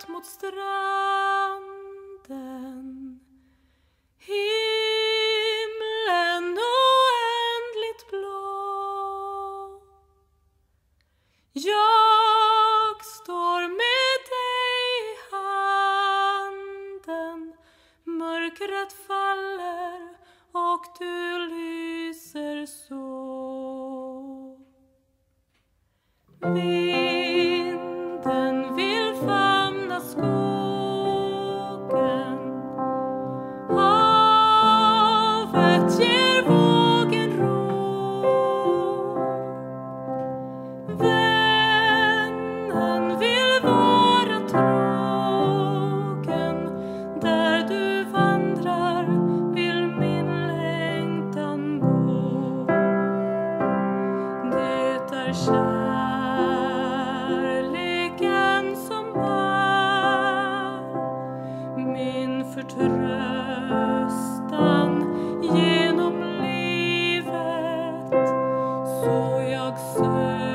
mot stranden. Himlen oändligt blå. Jag står med dig i handen. Mörkret faller och du lyser så. Vinden vill famna skogen. Havet ger vågen ro. Vännen vill vara trogen. Där du vandrar vill min längtan bo. Det är kärleken som bär min förtröstan genom livet, så jag söker